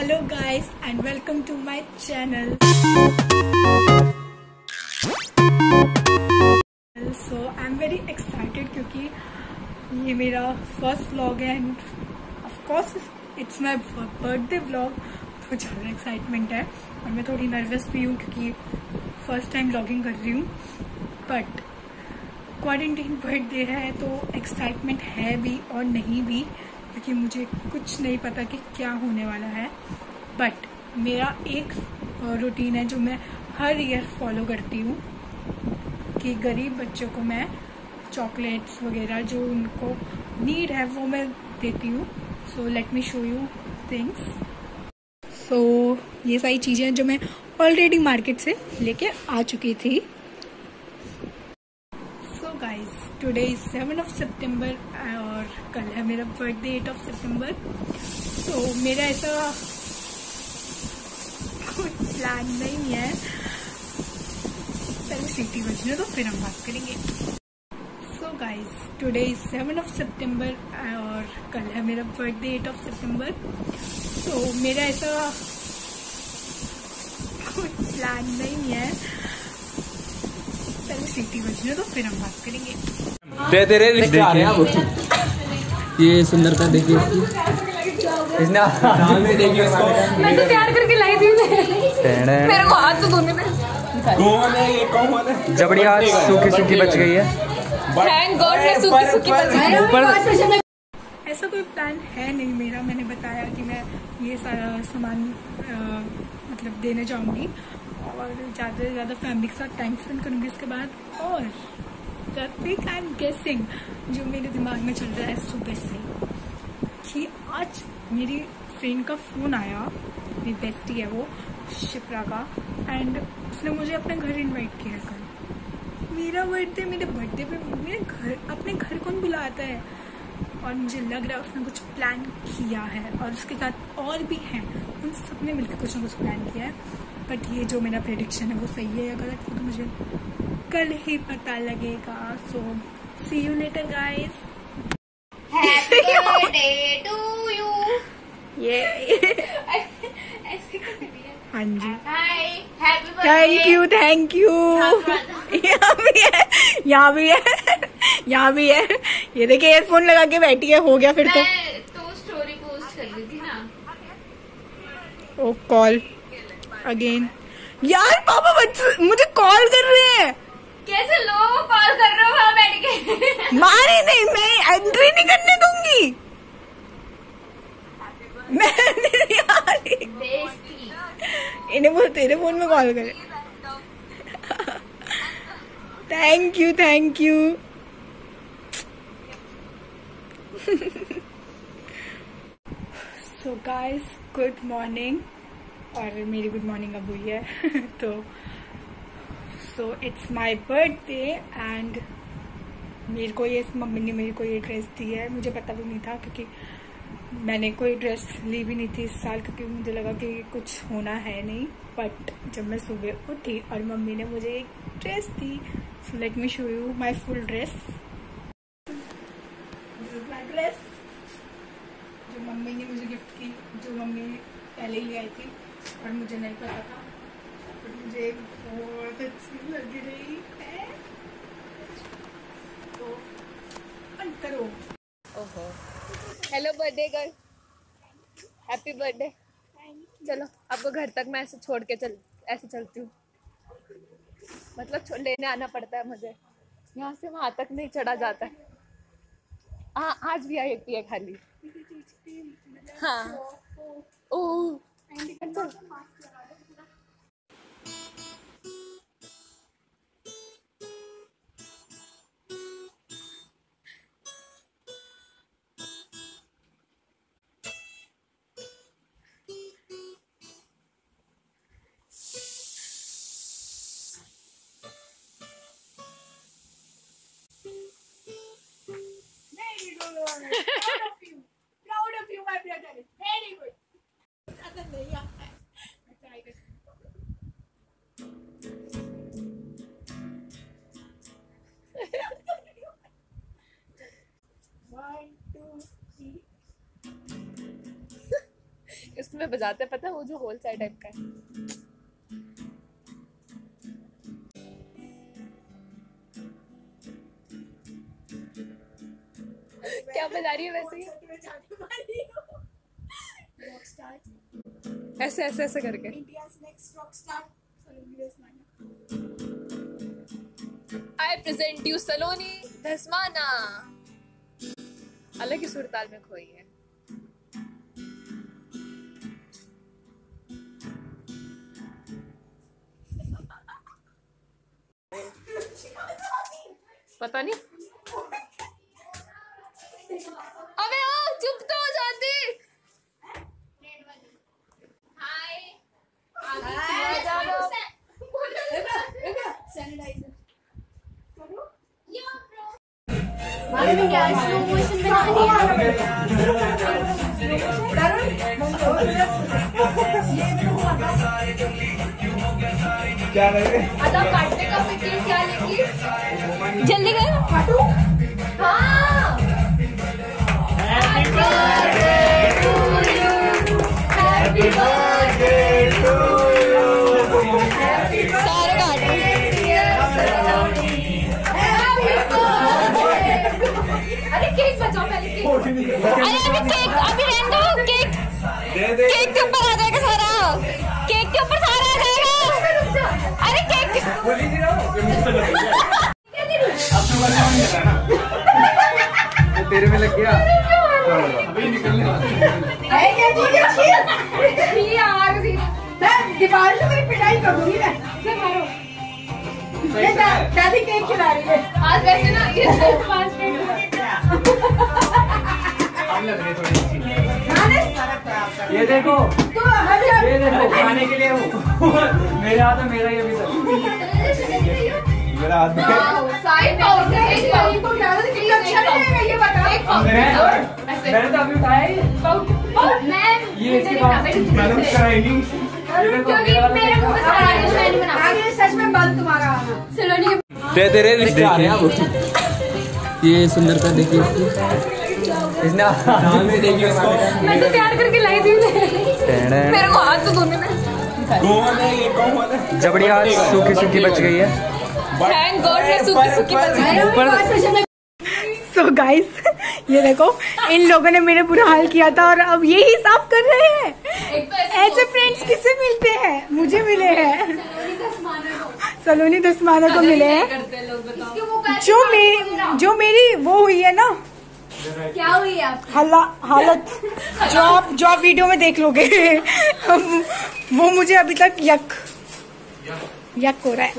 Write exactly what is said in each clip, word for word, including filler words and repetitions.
Hello guys and welcome to my channel. So I'm very excited क्योंकि ये मेरा first vlog है and of course it's my birthday vlog, तो ज़्यादा excitement है और मैं थोड़ी नर्वस भी हूँ क्योंकि फर्स्ट टाइम व्लॉगिंग कर रही हूँ। बट क्वारंटीन बर्थडे है तो एक्साइटमेंट है भी और नहीं भी, क्योंकि मुझे कुछ नहीं पता कि क्या होने वाला है। बट मेरा एक रूटीन है जो मैं हर ईयर फॉलो करती हूँ कि गरीब बच्चों को मैं चॉकलेट्स वगैरह जो उनको नीड है वो मैं देती हूँ। So let me show you things. So ये सारी चीज़ें हैं जो मैं ऑलरेडी मार्केट से लेके आ चुकी थी। So guys today is seven of सितंबर और कल है मेरा birthday eight of September. So मेरा ऐसा कोई प्लान नहीं है, पहले सीटी बजने तो फिर हम बात करेंगे। So guys today is seven of सितंबर और कल है मेरा birthday eight of September. So मेरा ऐसा कोई प्लान नहीं है, पहले सीटी बजने तो फिर हम बात करेंगे। दे तेरे रिश्ते आ रहे हैं अब। ये सुंदरता देखिए इसने में देखिए इसको। मैं तो तैयार करके लाई थी मेरे को हाथ तो धोने में। कौन है ये, कौन है? जबड़ी हाथ सूखी सूखी बच गई है। थैंक गॉड मैं सूखी सूखी बच गई। ऊपर ऐसा कोई प्लान है नहीं मेरा। मैंने बताया कि मैं ये सारा सामान आ, मतलब देने जाऊंगी और ज़्यादा से ज़्यादा फैमिली के साथ टाइम स्पेंड करूंगी उसके बाद। और थिंक आई एम गेसिंग जो मेरे दिमाग में चल रहा है सुबह से कि आज मेरी फ्रेंड का फ़ोन आया, मेरी बेस्टी है वो शिप्रा का, एंड उसने मुझे अपने घर इनवाइट किया है कल। मेरा बर्थडे मेरे बर्थडे पे मेरे घर अपने घर कौन बुलाता है। और मुझे लग रहा है उसने कुछ प्लान किया है और उसके साथ और भी हैं, उन सब ने मिलकर कुछ ना कुछ प्लान किया है। बट ये जो मेरा प्रेडिक्शन है वो सही है या गलत है तो मुझे कल ही पता लगेगा। So see you later guys. Happy birthday to you. ये हाँ जी, hi happy birthday. Thank you thank you. यहाँ भी है, यहाँ भी है, यहाँ भी है। ये देखिए एयरफोन लगा के बैठी है। हो गया फिर तो। मैं तो स्टोरी पोस्ट कर दी थी ना। Oh call again. यार पापा बच्चे मुझे कॉल कर रहे हैं। कैसे लोग कॉल कर रहे हो वहां बैठ के? मारे नहीं, मैं एंट्री नहीं करने दूंगी। मैं नहीं आ रही। बेइज्जती। इन्हें बोल तेरे फोन में कॉल करे। Thank you thank you. So guys good morning. और मेरी गुड मॉर्निंग अब हुई है। तो so it's my birthday and मेरे को ये मम्मी ने मेरे को ये ड्रेस दी है। मुझे पता भी नहीं था क्योंकि मैंने कोई ड्रेस ली भी नहीं थी इस साल, क्योंकि मुझे लगा कि कुछ होना है नहीं। बट जब मैं सुबह उठी और मम्मी ने मुझे एक ड्रेस दी, so let me show you my full dress. My dress जो मम्मी ने मुझे गिफ्ट की, जो मम्मी पहले ही ले आई थी और मुझे नहीं पता था, तो मुझे बहुत अच्छी लग रही है। तो बंद करो। ओहो hello birthday girl, happy birthday. चलो आपको घर तक मैं ऐसे छोड़ के चल ऐसे चलती हूँ, मतलब लेने आना पड़ता है मुझे, यहाँ से वहां तक नहीं चढ़ा जाता है। हाँ आज भी आई है खाली। हाँ ओह Proud of you, proud of you, my brother. Very good. में बजाते हैं, पता है वो जो होल साइड टाइप का है। क्या बजा रही है वैसे ही? ऐसे ऐसे ऐसे करके। I present you Saloni Dhasmana. अलग ही सुरताल में खोई है। पता नहीं, अबे ओ चुप तो हो जाती। हाय मालूम क्या स्लो मोशन बनानी क्या लगे? अदा काटने का फिर क्या लेगी? जल्दी कर। हाँ। Happy birthday to you. Happy birthday to you. Happy birthday dear Saloni. Happy birthday. अरे केक बचाओ पहले केक। अरे अभी केक अभी रहने दो केक। केक के ऊपर आ जाएगा सारा। केक के ऊपर सारा आ जाएगा। अरे केक। तेरे में लग गया। अभी निकलने वाला। दीवार से मेरी पिटाई करूंगी मैं। दादी केक खिला रही है आज वैसे ना ये पांच मिनट ये देखो ये देखो खाने के लिए वो मेरे हाथ में मेरा ये भी था। मेरा हाथ में साइड पाउडर एक पाउडर को डाल दे कि अच्छा लगेगा ये बता। एक पाउडर मैंने तो अभी उठाया ही पाउडर मैं ये इसके बाद मैंने कराएंगी क्योंकि मेरे को बस मैं नहीं बना आगे सच में बंद तुम्हारा सलोनी दे तेरे रिश्ते आ रहे हैं अब। ये सुंदरता देखिए इसकी। इसने नाम में देखिए उसको। मैं तो तैयार करके लाई थी मेरे को हाथ तो धोने में। जबड़ी हाथ सूखी सूखी बच गई है। थैंक गॉड मैं सूखी सूखी बच गई। सो गाइस ये देखो इन लोगों ने मेरे बुरा हाल किया था और अब ये ही साफ कर रहे हैं। ऐसे फ्रेंड्स किससे मिलते हैं? मुझे मिले हैं, सलोनी धस्माना को मिले हैं। जो मेरी जो मेरी वो हुई है ना, क्या हुई है आप हाला हालत जो आप जो आप वीडियो में देख लोगे वो मुझे अभी तक यक यक हो रहा है।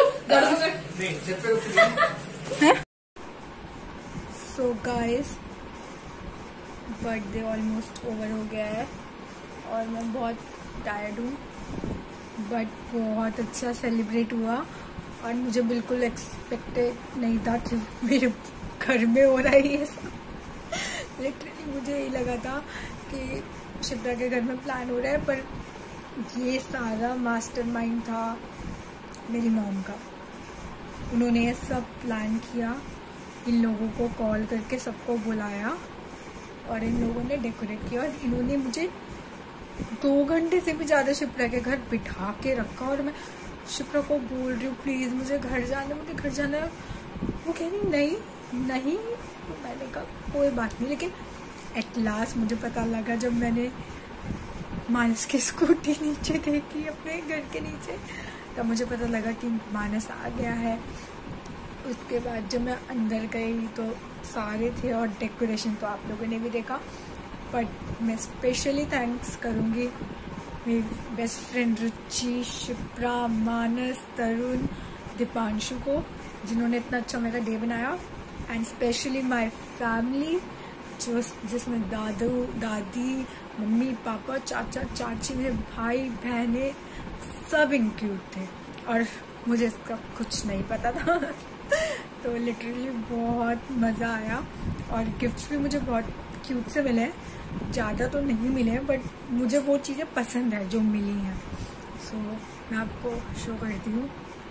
So guys birthday almost over हो गया है और मैं बहुत टायर्ड हूँ, बट बहुत अच्छा सेलिब्रेट हुआ और मुझे बिल्कुल एक्सपेक्टेड नहीं था कि मेरे घर में हो रहा है ये सब। लिटरली मुझे यही लगा था कि शिप्रा के घर में प्लान हो रहा है, पर ये सारा मास्टरमाइंड था मेरी मॉम का। उन्होंने ये सब प्लान किया, इन लोगों को कॉल करके सबको बुलाया और इन लोगों ने डेकोरेट किया और इन्होंने मुझे दो घंटे से भी ज़्यादा शिप्रा के घर बिठा के रखा और मैं शिप्रा को बोल रही हूँ प्लीज़ मुझे घर जाना है, मुझे घर जाना है। वो कह रही नहीं नहीं। तो मैंने कहा कोई बात नहीं, लेकिन एट लास्ट मुझे पता लगा जब मैंने मानस की स्कूटी नीचे देखी अपने घर के नीचे, तब मुझे पता लगा कि मानस आ गया है। उसके बाद जब मैं अंदर गई तो सारे थे और डेकोरेशन तो आप लोगों ने भी देखा, बट मैं स्पेशली थैंक्स करूँगी मेरी बेस्ट फ्रेंड रुचि, शिप्रा, मानस, तरुण, दीपांशु को, जिन्होंने इतना अच्छा मेरा डे बनाया, एंड स्पेशली माय फैमिली जो जिसमें दादू दादी, मम्मी पापा, चाचा चाची, मेरे भाई बहनें सब इंक्लूड थे और मुझे इसका कुछ नहीं पता था। तो लिटरली बहुत मज़ा आया और गिफ्ट्स भी मुझे बहुत क्यूट से मिले हैं, ज़्यादा तो नहीं मिले हैं बट मुझे वो चीज़ें पसंद है जो मिली हैं। सो so, मैं आपको शो करती हूँ।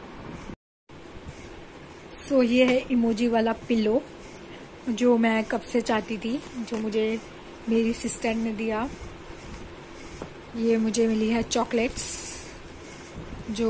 सो so, ये है इमोजी वाला पिलो जो मैं कब से चाहती थी, जो मुझे मेरी सिस्टर ने दिया। ये मुझे मिली है चॉकलेट्स जो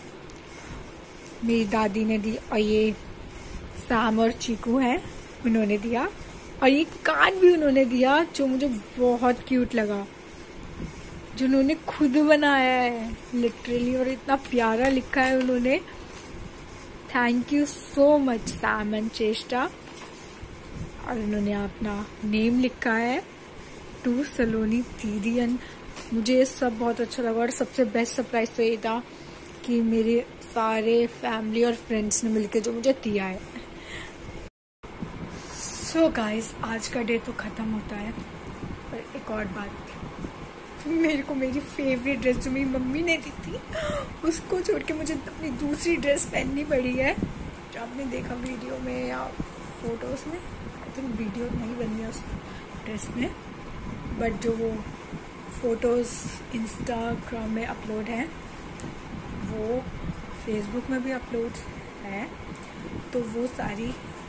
मेरी दादी ने दी, और ये साम और चीकू है उन्होंने दिया, और ये कार्ड भी उन्होंने दिया जो मुझे बहुत क्यूट लगा, जो उन्होंने खुद बनाया है लिटरली, और इतना प्यारा लिखा है उन्होंने। Thank you so much Sam and Cheshta. और उन्होंने अपना नेम लिखा है टू सलोनी दीदी, एंड मुझे ये सब बहुत अच्छा लगा। और सबसे बेस्ट सरप्राइज तो ये था कि मेरे सारे फैमिली और फ्रेंड्स ने मिलकर जो मुझे दिया है। सो so गाइस, आज का डे तो ख़त्म होता है, पर एक और बात, मेरे को मेरी फेवरेट ड्रेस जो मेरी मम्मी ने दी थी उसको छोड़ के मुझे अपनी दूसरी ड्रेस पहननी पड़ी है। जो आपने देखा वीडियो में या फोटोज़ में, आई थिंक वीडियो नहीं बनी है उस ड्रेस में, बट जो वो फ़ोटोज़ इंस्टाग्राम में अपलोड हैं वो फेसबुक में भी अपलोड है, तो वो सारी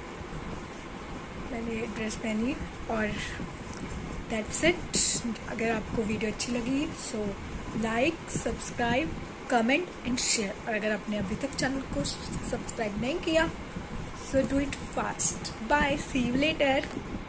मैंने ड्रेस पहनी। और दैट्स इट। अगर आपको वीडियो अच्छी लगी so like, subscribe, comment and share. और अगर आपने अभी तक चैनल को सब्सक्राइब नहीं किया so do it fast. Bye, see you letter.